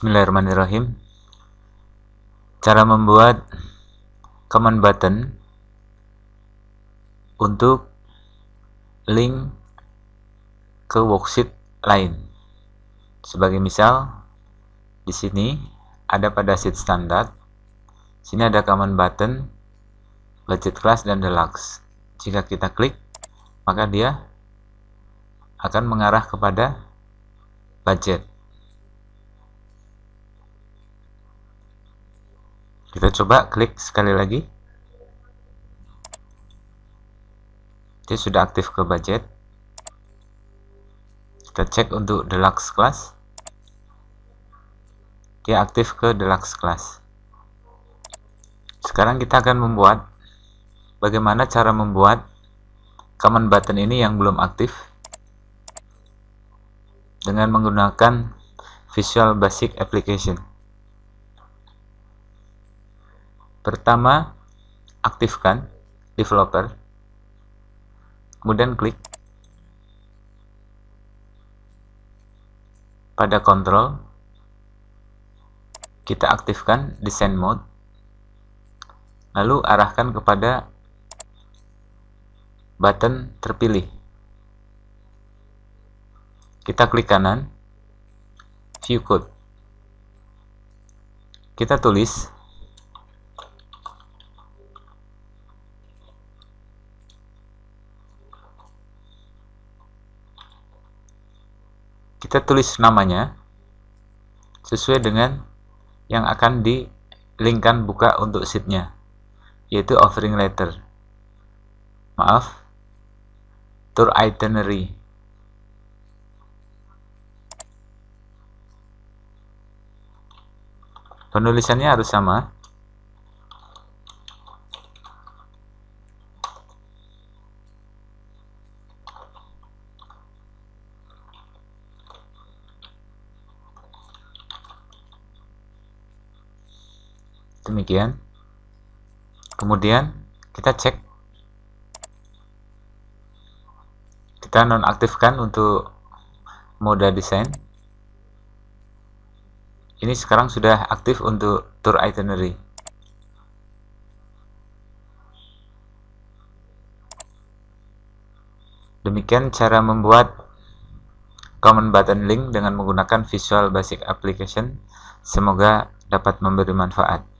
Bismillahirrahmanirrahim. Cara membuat command button untuk link ke worksheet lain. Sebagai misal, di sini ada pada sheet standar. Sini ada command button, budget class dan deluxe. Jika kita klik, maka dia akan mengarah kepada budget. Kita coba klik sekali lagi. Dia sudah aktif ke budget. Kita cek untuk deluxe class. Dia aktif ke deluxe class. Sekarang kita akan membuat bagaimana cara membuat command button ini yang belum aktif dengan menggunakan Visual Basic Application. Pertama, aktifkan developer, kemudian klik pada control, kita aktifkan design mode, lalu arahkan kepada button terpilih. Kita klik kanan, view code, kita tulis namanya sesuai dengan yang akan di-linkkan buka untuk sheetnya, yaitu offering letter, tour itinerary. Penulisannya harus sama. Demikian. Kemudian kita cek, kita nonaktifkan untuk mode desain. Ini sekarang sudah aktif untuk tour itinerary. Demikian cara membuat command button link dengan menggunakan Visual Basic Application. Semoga dapat memberi manfaat.